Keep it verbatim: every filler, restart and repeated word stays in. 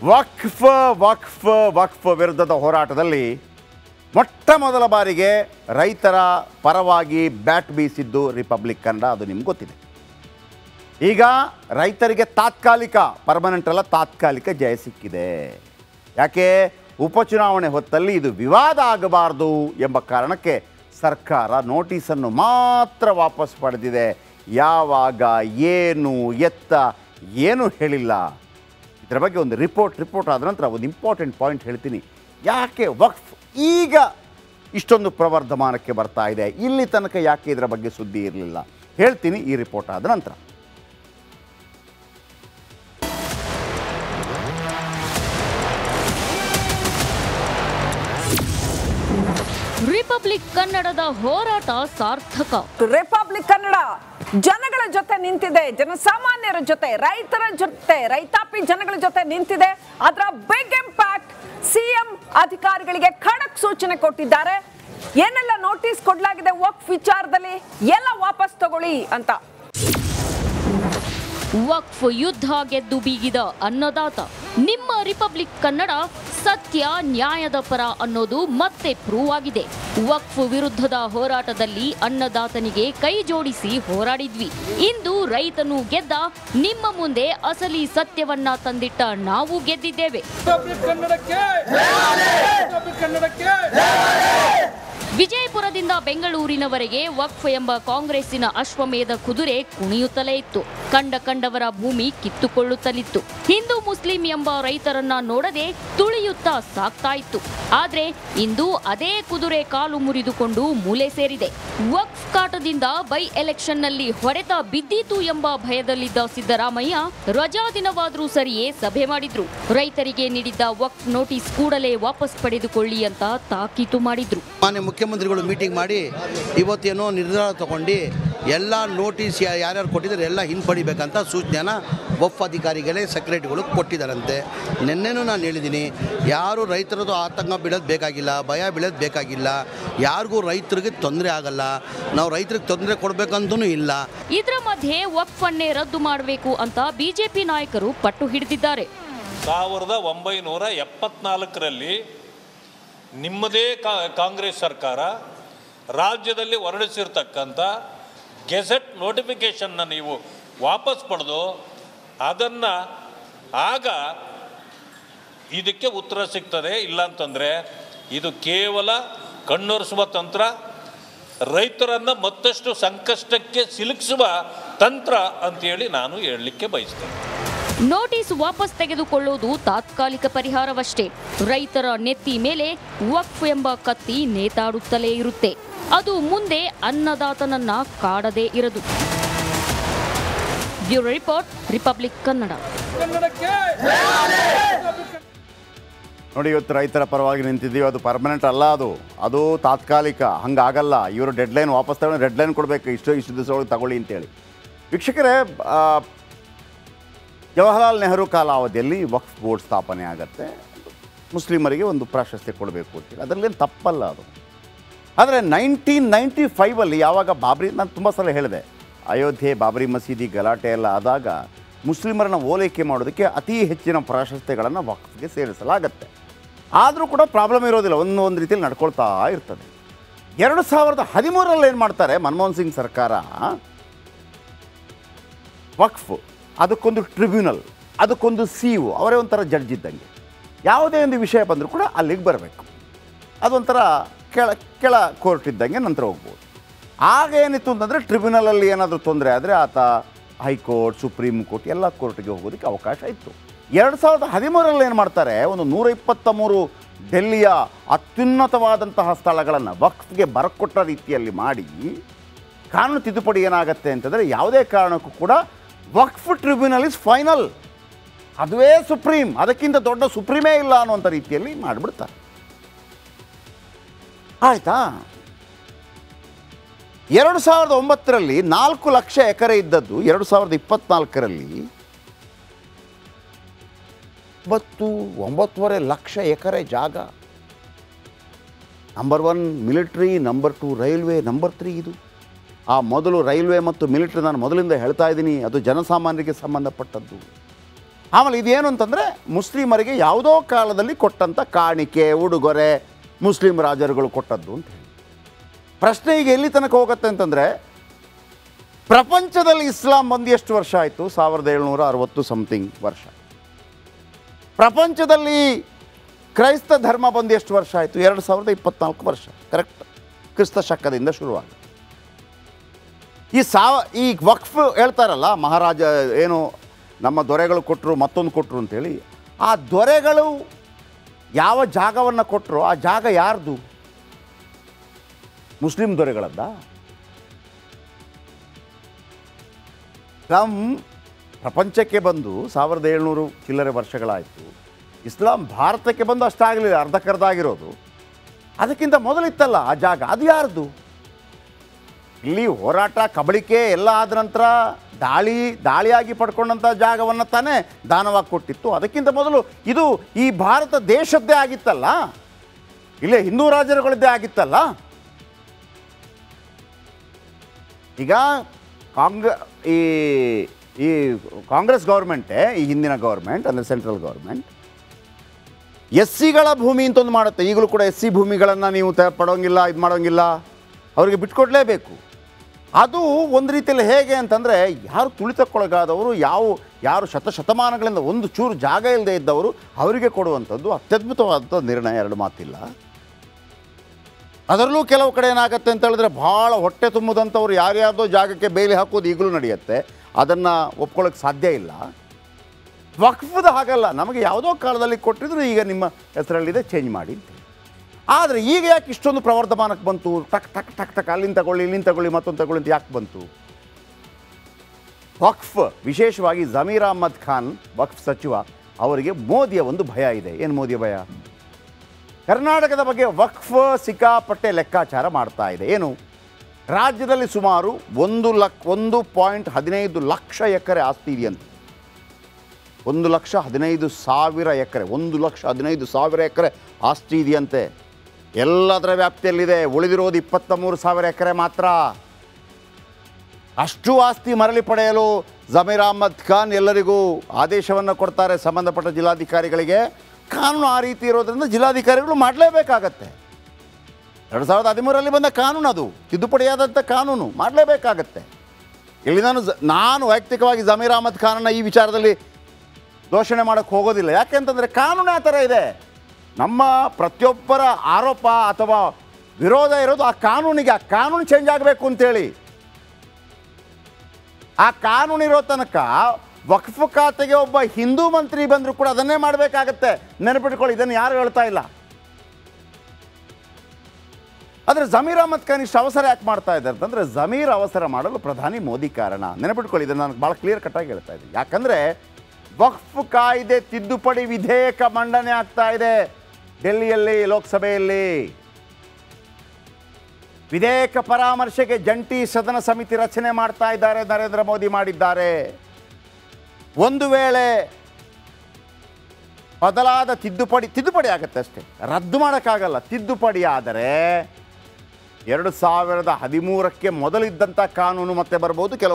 ವಕ್ಫ್ ವಕ್ಫ್ ವಕ್ಫ್ ವಿರುದ್ಧದ ಹೋರಾಟದಲ್ಲಿ ಮೊಟ್ಟ ಮೊದಲ ಬಾರಿಗೆ ರೈತರ ಪರವಾಗಿ ಬ್ಯಾಟ್ ಬೀಸಿದ್ದು ರಿಪಬ್ಲಿಕ್ ಕನ್ನಡ. ಅದು ನಿಮ್ಗೆ ಗೊತ್ತಿದೆ. ಈಗ ರೈತರಿಗೆ ತಾತ್ಕಾಲಿಕ, ಪರ್ಮನೆಂಟ್ ಅಲ್ಲ, ತಾತ್ಕಾಲಿಕ ಜಯ ಸಿಕ್ಕಿದೆ. ಯಾಕೆ? ಉಪಚುನಾವಣೆ ಹೊತ್ತಲ್ಲಿ ಇದು ವಿವಾದ ಆಗಬಾರ್ದು ಎಂಬ ಕಾರಣಕ್ಕೆ ಸರ್ಕಾರ ನೋಟಿಸನ್ನು ಮಾತ್ರ ವಾಪಸ್ ಪಡೆದಿದೆ. ಯಾವಾಗ, ಏನು, ಎತ್ತ ಏನೂ ಹೇಳಿಲ್ಲ. ಇದರ ಬಗ್ಗೆ ಒಂದು ರಿಪೋರ್ಟ್ ರಿಪೋರ್ಟ್ ಆದ ನಂತರ ಒಂದು ಇಂಪಾರ್ಟೆಂಟ್ ಪಾಯಿಂಟ್ ಹೇಳ್ತೀನಿ. ಯಾಕೆ ವಕ್ಫ್ ಈಗ ಇಷ್ಟೊಂದು ಪ್ರವರ್ಧಮಾನಕ್ಕೆ ಬರ್ತಾ ಇದೆ? ಇಲ್ಲಿ ತನಕ ಯಾಕೆ ಇದರ ಬಗ್ಗೆ ಸುದ್ದಿ ಇರಲಿಲ್ಲ? ಹೇಳ್ತೀನಿ ಈ ರಿಪೋರ್ಟ್ ಆದ ನಂತರ. ರಿಪಬ್ಲಿಕ್ ಕನ್ನಡದ ಹೋರಾಟ ಸಾರ್ಥಕ. ರಿಪಬ್ಲಿಕ್ ಕನ್ನಡ ಜನಗಳ ಜೊತೆ ನಿಂತಿದೆ, ಜನಸಾಮಾನ್ಯರ ಜೊತೆ, ರೈತರ ಜೊತೆ, ರೈತಾಪಿ ಜನಗಳ ಜೊತೆ ನಿಂತಿದೆ. ಅದರ ಬಿಗ್ ಇಂಪ್ಯಾಕ್ಟ್ ಸಿಎಂ ಅಧಿಕಾರಿಗಳಿಗೆ ಖಡಕ್ ಸೂಚನೆ ಕೊಟ್ಟಿದ್ದಾರೆ. ಏನೆಲ್ಲ ನೋಟಿಸ್ ಕೊಡಲಾಗಿದೆ ವಕ್ಫ್ ವಿಚಾರದಲ್ಲಿ, ಎಲ್ಲ ವಾಪಸ್ ತಗೊಳ್ಳಿ ಅಂತ. ವಕ್ಫ್ ಯುದ್ಧ ಗೆದ್ದು ಬೀಗಿದ ಅನ್ನದಾತ. ನಿಮ್ಮ ರಿಪಬ್ಲಿಕ್ ಕನ್ನಡ ಸತ್ಯ ನ್ಯಾಯದ ಪರ ಅನ್ನೋದು ಮತ್ತೆ ಪ್ರೂವ್ ಆಗಿದೆ. ವಕ್ಫ್ ವಿರುದ್ಧದ ಹೋರಾಟದಲ್ಲಿ ಅನ್ನದಾತನಿಗೆ ಕೈ ಜೋಡಿಸಿ ಹೋರಾಡಿದ್ವಿ. ಇಂದು ರೈತನು ಗೆದ್ದ. ನಿಮ್ಮ ಮುಂದೆ ಅಸಲಿ ಸತ್ಯವನ್ನ ತಂದಿಟ್ಟ ನಾವು ಗೆದ್ದಿದ್ದೇವೆ. ವಿಜಯಪುರದಿಂದ ಬೆಂಗಳೂರಿನವರೆಗೆ ವಕ್ಫ್ ಎಂಬ ಕಾಂಗ್ರೆಸ್ಸಿನ ಅಶ್ವಮೇಧ ಕುದುರೆ ಕುಣಿಯುತ್ತಲೇ ಇತ್ತು. ಕಂಡ ಕಂಡವರ ಭೂಮಿ ಕಿತ್ತುಕೊಳ್ಳುತ್ತಲಿತ್ತು. ಹಿಂದೂ ಮುಸ್ಲಿಂ ಎಂಬ ರೈತರನ್ನ ನೋಡದೆ ತುಳಿಯುತ್ತಾ ಸಾಕ್ತಾ ಇತ್ತು. ಆದ್ರೆ ಇಂದು ಅದೇ ಕುದುರೆ ಕಾಲು ಮುರಿದುಕೊಂಡು ಮೂಲೆ ಸೇರಿದೆ. ವಕ್ಫ್ ಕಾಟದಿಂದ ಬೈ ಎಲೆಕ್ಷನ್ನಲ್ಲಿ ಹೊಡೆತ ಬಿದ್ದೀತು ಎಂಬ ಭಯದಲ್ಲಿದ್ದ ಸಿದ್ದರಾಮಯ್ಯ ರಜಾ ದಿನವಾದ್ರೂ ಸರಿಯೇ ಸಭೆ ಮಾಡಿದ್ರು. ರೈತರಿಗೆ ನೀಡಿದ್ದ ವಕ್ಫ್ ನೋಟಿಸ್ ಕೂಡಲೇ ವಾಪಸ್ ಪಡೆದುಕೊಳ್ಳಿ ಅಂತ ತಾಕೀತು ಮಾಡಿದ್ರು. ಮಾನ್ಯ ಮುಖ್ಯಮಂತ್ರಿಗಳು ಮೀಟಿಂಗ್ ಮಾಡಿ ಇವತ್ತೇನೋ ನಿರ್ಧಾರ ತಗೊಂಡು ಎಲ್ಲ ನೋಟಿಸ್ ಯಾರ್ಯಾರು ಕೊಟ್ಟಿದ್ದಾರೆ ಎಲ್ಲ ಹಿಂಪಡಿಬೇಕಂತ ಸೂಚನೆನ ವಕ್ಫ್ ಅಧಿಕಾರಿಗಳೇ ಸೆಕ್ರೆಟರಿಗಳು ಕೊಟ್ಟಿದ್ದಾರಂತೆ. ನಿನ್ನೆನೂ ನಾನು ಹೇಳಿದ್ದೀನಿ, ಯಾರು ರೈತರದ್ದು ಆತಂಕ ಬೀಳೋದು ಬೇಕಾಗಿಲ್ಲ, ಭಯ ಬೀಳೋದು ಬೇಕಾಗಿಲ್ಲ. ಯಾರಿಗೂ ರೈತರಿಗೆ ತೊಂದರೆ ಆಗಲ್ಲ. ನಾವು ರೈತರಿಗೆ ತೊಂದರೆ ಕೊಡಬೇಕಂತೂ ಇಲ್ಲ. ಇದರ ಮಧ್ಯೆ ವಕ್ಫ್ ಅನ್ನೇ ರದ್ದು ಮಾಡಬೇಕು ಅಂತ ಬಿಜೆಪಿ ನಾಯಕರು ಪಟ್ಟು ಹಿಡಿದಿದ್ದಾರೆ. ಸಾವಿರದ ಒಂಬೈನೂರ ಎಪ್ಪತ್ನಾಲ್ಕರಲ್ಲಿ ನಿಮ್ಮದೇ ಕಾಂಗ್ರೆಸ್ ಸರ್ಕಾರ ರಾಜ್ಯದಲ್ಲಿ ಹೊರಡಿಸಿರ್ತಕ್ಕಂಥ ಗೆಜೆಟ್ ನೋಟಿಫಿಕೇಷನ್ನ ನೀವು ವಾಪಸ್ ಪಡೆದು ಅದನ್ನು ಆಗ ಇದಕ್ಕೆ ಉತ್ತರ ಸಿಗ್ತದೆ. ಇಲ್ಲಾಂತಂದರೆ ಇದು ಕೇವಲ ಕಣ್ಣೊರೆಸುವ ತಂತ್ರ, ರೈತರನ್ನು ಮತ್ತಷ್ಟು ಸಂಕಷ್ಟಕ್ಕೆ ಸಿಲುಕಿಸುವ ತಂತ್ರ ಅಂತೇಳಿ ನಾನು ಹೇಳಲಿಕ್ಕೆ ಬಯಸ್ತೇನೆ. ನೋಟಿಸ್ ವಾಪಸ್ ತೆಗೆದುಕೊಳ್ಳುವುದು ತಾತ್ಕಾಲಿಕ ಪರಿಹಾರವಷ್ಟೇ. ರೈತರ ನೆತ್ತಿ ಮೇಲೆ ವಕ್ಫ್ ಎಂಬ ಕತ್ತಿ ನೇತಾಡುತ್ತಲೇ ಇರುತ್ತೆ. ಅದು ಮುಂದೆ ಅನ್ನದಾತನನ್ನ ಕಾಡದೇ ಇರದು. Bureau report, Republic Kannada. ನೋಡಿ, ಇವತ್ತು ರೈತರ ಪರವಾಗಿ ನಿಂತಿದ್ದೀವಿ. ಅದು ಪರ್ಮನೆಂಟ್ ಅಲ್ಲ, ಅದು ಅದು ತಾತ್ಕಾಲಿಕ. ಹಂಗಾಗಲ್ಲ. ಇವರು ಡೆಡ್ಲೈನ್ ವಾಪಸ್ ತಗೊಂಡು ಡೆಡ್ಲೈನ್ ಕೊಡಬೇಕು, ಇಷ್ಟು ಇಷ್ಟು ದಿವಸ ಒಳಗೆ ತಗೊಳ್ಳಿ ಅಂತೇಳಿ. ವೀಕ್ಷಕರೇ, ಜವಾಹರ್ಲಾಲ್ ನೆಹರು ಕಾಲಾವಧಿಯಲ್ಲಿ ವಕ್ಫ್ ಬೋರ್ಡ್ ಸ್ಥಾಪನೆ ಆಗುತ್ತೆ. ಮುಸ್ಲಿಮರಿಗೆ ಒಂದು ಪ್ರಾಶಸ್ತ್ಯ ಕೊಡಬೇಕು ಅಂತೇಳಿ, ಅದರಲ್ಲೇನು ತಪ್ಪಲ್ಲ ಅದು. ಆದರೆ ನೈನ್ಟೀನ್ ನೈಂಟಿ ಫೈವಲ್ಲಿ ಯಾವಾಗ ಬಾಬ್ರಿ, ನಾನು ತುಂಬ ಸಲ ಹೇಳಿದೆ, ಅಯೋಧ್ಯೆ ಬಾಬ್ರಿ ಮಸೀದಿ ಗಲಾಟೆ ಎಲ್ಲ ಆದಾಗ ಮುಸ್ಲಿಮರನ್ನ ಓಲೈಕೆ ಮಾಡೋದಕ್ಕೆ ಅತಿ ಹೆಚ್ಚಿನ ಪ್ರಾಶಸ್ತ್ಯಗಳನ್ನು ವಕ್ಫ್ಗೆ ಸೇರಿಸಲಾಗತ್ತೆ. ಆದರೂ ಕೂಡ ಪ್ರಾಬ್ಲಮ್ ಇರೋದಿಲ್ಲ, ಒಂದು ಒಂದು ರೀತಿಯಲ್ಲಿ ನಡ್ಕೊಳ್ತಾ ಇರ್ತದೆ. ಎರಡು ಸಾವಿರದ ಹದಿಮೂರರಲ್ಲಿ ಏನು ಮಾಡ್ತಾರೆ ಮನಮೋಹನ್ ಸಿಂಗ್ ಸರ್ಕಾರ, ವಕ್ಫ್ ಅದಕ್ಕೊಂದು ಟ್ರಿಬ್ಯುನಲ್, ಅದಕ್ಕೊಂದು ಸಿ ಯು, ಅವರೇ ಒಂಥರ ಜಡ್ಜ್ ಇದ್ದಂಗೆ. ಯಾವುದೇ ಒಂದು ವಿಷಯ ಬಂದರೂ ಕೂಡ ಅಲ್ಲಿಗೆ ಬರಬೇಕು. ಅದೊಂಥರ ಕೆಳ ಕೆಳ ಕೋರ್ಟ್ ಇದ್ದಂಗೆ ನಂತರ ಹೋಗ್ಬೋದು. ಆಗ ಏನಿತ್ತು ಅಂತಂದರೆ ಟ್ರಿಬ್ಯುನಲಲ್ಲಿ ಏನಾದರೂ ತೊಂದರೆ ಆದರೆ ಆತ ಹೈಕೋರ್ಟ್, ಸುಪ್ರೀಂ ಕೋರ್ಟ್ ಎಲ್ಲ ಕೋರ್ಟ್ಗೆ ಹೋಗೋದಕ್ಕೆ ಅವಕಾಶ ಇತ್ತು. ಎರಡು ಸಾವಿರದ ಹದಿಮೂರರಲ್ಲಿ ಏನು ಮಾಡ್ತಾರೆ, ಒಂದು ನೂರ ಇಪ್ಪತ್ತ ಮೂರು ಡೆಲ್ಲಿಯ ಅತ್ಯುನ್ನತವಾದಂತಹ ಸ್ಥಳಗಳನ್ನು ವಕ್ಫ್ಗೆ ಬರಕೊಟ್ಟ ರೀತಿಯಲ್ಲಿ ಮಾಡಿ ಕಾನೂನು ತಿದ್ದುಪಡಿ ಏನಾಗುತ್ತೆ ಅಂತಂದರೆ, ಯಾವುದೇ ಕಾರಣಕ್ಕೂ ಕೂಡ ವಕ್ಫ್ ಟ್ರಿಬ್ಯುನಲ್ ಇಸ್ ಫೈನಲ್, ಅದುವೇ ಸುಪ್ರೀಂ, ಅದಕ್ಕಿಂತ ದೊಡ್ಡ ಸುಪ್ರೀಮೇ ಇಲ್ಲ ಅನ್ನುವಂಥ ರೀತಿಯಲ್ಲಿ ಮಾಡಿಬಿಡ್ತಾರೆ. ಆಯಿತಾ? ಎರಡು ಸಾವಿರದ ಒಂಬತ್ತರಲ್ಲಿ ನಾಲ್ಕು ಲಕ್ಷ ಎಕರೆ ಇದ್ದದ್ದು ಎರಡು ಸಾವಿರದ ಇಪ್ಪತ್ನಾಲ್ಕರಲ್ಲಿ ಒಂಬತ್ತು ಒಂಬತ್ತುವರೆ ಲಕ್ಷ ಎಕರೆ ಜಾಗ. Number one military, number two railway, number three ಇದು. ಆ ಮೊದಲು ರೈಲ್ವೆ ಮತ್ತು ಮಿಲಿಟರಿ ನಾನು ಮೊದಲಿಂದ ಹೇಳ್ತಾ ಇದ್ದೀನಿ, ಅದು ಜನಸಾಮಾನ್ಯರಿಗೆ ಸಂಬಂಧಪಟ್ಟದ್ದು. ಆಮೇಲೆ ಇದೇನು ಅಂತಂದರೆ ಮುಸ್ಲಿಮರಿಗೆ ಯಾವುದೋ ಕಾಲದಲ್ಲಿ ಕೊಟ್ಟಂಥ ಕಾಣಿಕೆ ಉಡುಗೊರೆ ಮುಸ್ಲಿಂ ರಾಜರುಗಳು ಕೊಟ್ಟದ್ದು ಅಂತ ಹೇಳಿ. ಪ್ರಶ್ನೆ ಈಗ ಎಲ್ಲಿ ತನಕ ಹೋಗುತ್ತೆ ಅಂತಂದರೆ, ಪ್ರಪಂಚದಲ್ಲಿ ಇಸ್ಲಾಂ ಬಂದು ಎಷ್ಟು ವರ್ಷ ಆಯಿತು? ಸಾವಿರದ ಏಳ್ನೂರ ಅರವತ್ತು ಸಮಥಿಂಗ್ ವರ್ಷ. ಪ್ರಪಂಚದಲ್ಲಿ ಕ್ರೈಸ್ತ ಧರ್ಮ ಬಂದು ಎಷ್ಟು ವರ್ಷ ಆಯಿತು? ಎರಡು ಸಾವಿರದ ಇಪ್ಪತ್ನಾಲ್ಕು ವರ್ಷ. ಕರೆಕ್ಟ್, ಕ್ರಿಸ್ತ ಶಕದಿಂದ ಶುರುವಾಗಿ. ಈ ಸಾವ ಈ ವಕ್ಫ್ ಹೇಳ್ತಾರಲ್ಲ, ಮಹಾರಾಜ ಏನು ನಮ್ಮ ದೊರೆಗಳು ಕೊಟ್ಟರು ಮತ್ತೊಂದು ಕೊಟ್ಟರು ಅಂತೇಳಿ, ಆ ದೊರೆಗಳು ಯಾವ ಜಾಗವನ್ನು ಕೊಟ್ಟರು ಆ ಜಾಗ ಯಾರ್ದು? ಮುಸ್ಲಿಂ ದೊರೆಗಳದ್ದ? ಇಸ್ಲಾಂ ಪ್ರಪಂಚಕ್ಕೆ ಬಂದು ಸಾವಿರದ ಏಳ್ನೂರು ಚಿಲ್ಲರೆ ವರ್ಷಗಳಾಯಿತು. ಇಸ್ಲಾಂ ಭಾರತಕ್ಕೆ ಬಂದು ಅಷ್ಟಾಗಲಿಲ್ಲ, ಅರ್ಧಕ್ಕರ್ಧ ಆಗಿರೋದು. ಅದಕ್ಕಿಂತ ಮೊದಲಿತ್ತಲ್ಲ ಆ ಜಾಗ, ಅದು ಯಾರ್ದು? ಇಲ್ಲಿ ಹೋರಾಟ ಕಬಳಿಕೆ ಎಲ್ಲ ಆದ ನಂತರ ದಾಳಿ ದಾಳಿಯಾಗಿ ಪಡ್ಕೊಂಡಂಥ ಜಾಗವನ್ನು ತಾನೇ ದಾನವಾಗಿ ಕೊಟ್ಟಿತ್ತು. ಅದಕ್ಕಿಂತ ಮೊದಲು ಇದು ಈ ಭಾರತ ದೇಶದ್ದೇ ಆಗಿತ್ತಲ್ಲ, ಇಲ್ಲೇ ಹಿಂದೂ ರಾಜರುಗಳದ್ದೇ ಆಗಿತ್ತಲ್ಲ. ಈಗ ಕಾಂಗ್ರ ಈ ಈ ಕಾಂಗ್ರೆಸ್ ಗೌರ್ಮೆಂಟೇ, ಈ ಹಿಂದಿನ ಗೌರ್ಮೆಂಟ್ ಅಂದರೆ ಸೆಂಟ್ರಲ್ ಗೌರ್ಮೆಂಟ್, ಎಸ್ ಸಿಗಳ ಭೂಮಿ ಅಂತ ಒಂದು ಮಾಡುತ್ತೆ. ಈಗಲೂ ಕೂಡ ಎಸ್ ಸಿ ಭೂಮಿಗಳನ್ನು ನೀವು ತ ಪಡೋಂಗಿಲ್ಲ, ಇದು ಮಾಡೋಂಗಿಲ್ಲ, ಅವರಿಗೆ ಬಿಟ್ಕೊಡ್ಲೇಬೇಕು. ಅದು ಒಂದು ರೀತಿಯಲ್ಲಿ ಹೇಗೆ ಅಂತಂದರೆ, ಯಾರು ತುಳಿತಕ್ಕೊಳಗಾದವರು, ಯಾವ ಯಾರು ಶತಶತಮಾನಗಳಿಂದ ಒಂದು ಚೂರು ಜಾಗ ಇಲ್ಲದೆ ಇದ್ದವರು ಅವರಿಗೆ ಕೊಡುವಂಥದ್ದು ಅತ್ಯದ್ಭುತವಾದಂಥ ನಿರ್ಣಯ, ಎರಡು ಮಾತಿಲ್ಲ. ಅದರಲ್ಲೂ ಕೆಲವು ಕಡೆ ಏನಾಗುತ್ತೆ ಅಂತ ಹೇಳಿದ್ರೆ, ಭಾಳ ಹೊಟ್ಟೆ ತುಂಬುದಂಥವ್ರು ಯಾರ್ಯಾರ್ದೋ ಜಾಗಕ್ಕೆ ಬೇಲಿ ಹಾಕೋದು ಈಗಲೂ ನಡೆಯುತ್ತೆ. ಅದನ್ನು ಒಪ್ಕೊಳ್ಳೋಕ್ಕೆ ಸಾಧ್ಯ ಇಲ್ಲ. ವಕ್ಫದ ಹಾಗಲ್ಲ, ನಮಗೆ ಯಾವುದೋ ಕಾಲದಲ್ಲಿ ಕೊಟ್ಟಿದ್ರು, ಈಗ ನಿಮ್ಮ ಹೆಸರಲ್ಲಿದೆ, ಚೇಂಜ್ ಮಾಡಿ ಅಂತ. ಆದರೆ ಈಗ ಯಾಕೆ ಇಷ್ಟೊಂದು ಪ್ರವರ್ಧಮಾನಕ್ಕೆ ಬಂತು? ಟಕ್ ಟಕ್ ಟಕ್ ಟಕ್ ಅಲ್ಲಿಂದ ತಗೊಳ್ಳಿ, ಇಲ್ಲಿಂದ ತಗೊಳ್ಳಿ, ಮತ್ತೊಂದು ತಗೊಳ್ಳಿ ಅಂತ ಯಾಕೆ ಬಂತು? ವಕ್ಫ್, ವಿಶೇಷವಾಗಿ ಜಮೀರ್ ಅಹ್ಮದ್ ಖಾನ್ ವಕ್ಫ್ ಸಚಿವ ಅವರಿಗೆ ಮೋದಿಯ ಒಂದು ಭಯ ಇದೆ. ಏನು ಮೋದಿಯ ಭಯ? ಕರ್ನಾಟಕದ ಬಗ್ಗೆ ವಕ್ಫ್ ಸಿಕ್ಕಾಪಟ್ಟೆ ಲೆಕ್ಕಾಚಾರ ಮಾಡ್ತಾ ಇದೆ. ಏನು? ರಾಜ್ಯದಲ್ಲಿ ಸುಮಾರು ಒಂದು ಲಕ್ಷ ಒಂದು ಪಾಯಿಂಟ್ ಹದಿನೈದು ಲಕ್ಷ ಎಕರೆ ಆಸ್ತಿ ಇದೆಯಂತೆ. ಒಂದು ಲಕ್ಷ ಹದಿನೈದು ಸಾವಿರ ಎಕರೆ ಒಂದು ಲಕ್ಷ ಹದಿನೈದು ಸಾವಿರ ಎಕರೆ ಆಸ್ತಿ ಇದೆಯಂತೆ. ಎಲ್ಲದರ ವ್ಯಾಪ್ತಿಯಲ್ಲಿದೆ. ಉಳಿದಿರೋದು ಇಪ್ಪತ್ತ ಮೂರು ಸಾವಿರ ಎಕರೆ ಮಾತ್ರ. ಅಷ್ಟು ಆಸ್ತಿ ಮರಳಿ ಪಡೆಯಲು ಜಮೀರ್ ಅಹ್ಮದ್ ಖಾನ್ ಎಲ್ಲರಿಗೂ ಆದೇಶವನ್ನು ಕೊಡ್ತಾರೆ, ಸಂಬಂಧಪಟ್ಟ ಜಿಲ್ಲಾಧಿಕಾರಿಗಳಿಗೆ. ಕಾನೂನು ಆ ರೀತಿ ಇರೋದ್ರಿಂದ ಜಿಲ್ಲಾಧಿಕಾರಿಗಳು ಮಾಡಲೇಬೇಕಾಗತ್ತೆ. ಎರಡು ಸಾವಿರದ ಹದಿಮೂರರಲ್ಲಿ ಬಂದ ಕಾನೂನು, ಅದು ತಿದ್ದುಪಡಿಯಾದಂಥ ಕಾನೂನು, ಮಾಡಲೇಬೇಕಾಗತ್ತೆ. ಇಲ್ಲಿ ನಾನು ನಾನು ವೈಯಕ್ತಿಕವಾಗಿ ಜಮೀರ್ ಅಹ್ಮದ್ ಖಾನನ್ನು ಈ ವಿಚಾರದಲ್ಲಿ ದೋಷಣೆ ಮಾಡೋಕ್ಕೆ ಹೋಗೋದಿಲ್ಲ. ಯಾಕೆಂತಂದರೆ ಕಾನೂನು ಆ ಥರ ಇದೆ. ನಮ್ಮ ಪ್ರತಿಯೊಬ್ಬರ ಆರೋಪ ಅಥವಾ ವಿರೋಧ ಇರೋದು ಆ ಕಾನೂನಿಗೆ. ಆ ಕಾನೂನು ಚೇಂಜ್ ಆಗಬೇಕು ಅಂತೇಳಿ. ಆ ಕಾನೂನಿರೋ ತನಕ ವಕ್ಫ್ ಖಾತೆಗೆ ಒಬ್ಬ ಹಿಂದೂ ಮಂತ್ರಿ ಬಂದರೂ ಕೂಡ ಅದನ್ನೇ ಮಾಡಬೇಕಾಗತ್ತೆ. ನೆನಪಿಟ್ಕೊಳ್ಳಿ, ಇದನ್ನು ಯಾರು ಹೇಳ್ತಾ ಇಲ್ಲ. ಆದರೆ ಜಮೀರ್ ಅಹ್ಮದ್ ಖಾನ್ ಇಷ್ಟು ಅವಸರ ಯಾಕೆ ಮಾಡ್ತಾ ಇದ್ದಾರೆ ಅಂತಂದರೆ, ಜಮೀರ್ ಅವಸರ ಮಾಡಲು ಪ್ರಧಾನಿ ಮೋದಿ ಕಾರಣ. ನೆನಪಿಟ್ಕೊಳ್ಳಿ, ಇದನ್ನು ನಾನು ಭಾಳ ಕ್ಲಿಯರ್ ಕಟ್ಟಾಗಿ ಹೇಳ್ತಾ ಇದ್ದೀನಿ. ಯಾಕಂದರೆ ವಕ್ಫ್ ಕಾಯ್ದೆ ತಿದ್ದುಪಡಿ ವಿಧೇಯಕ ಮಂಡನೆ ಆಗ್ತಾ ಇದೆ ಡೆಲ್ಲಿಯಲ್ಲಿ, ಲೋಕಸಭೆಯಲ್ಲಿ. ವಿಧೇಯಕ ಪರಾಮರ್ಶೆಗೆ ಜಂಟಿ ಸದನ ಸಮಿತಿ ರಚನೆ ಮಾಡ್ತಾ ಇದ್ದಾರೆ, ನರೇಂದ್ರ ಮೋದಿ ಮಾಡಿದ್ದಾರೆ. ಒಂದು ವೇಳೆ ಬದಲಾದ ತಿದ್ದುಪಡಿ ತಿದ್ದುಪಡಿ ಆಗುತ್ತೆ ಅಷ್ಟೇ, ರದ್ದು ಮಾಡೋಕ್ಕಾಗಲ್ಲ. ತಿದ್ದುಪಡಿ ಆದರೆ ಎರಡು ಸಾವಿರದ ಹದಿಮೂರಕ್ಕೆ ಮೊದಲಿದ್ದಂಥ ಕಾನೂನು ಮತ್ತೆ ಬರ್ಬೋದು. ಕೆಲವು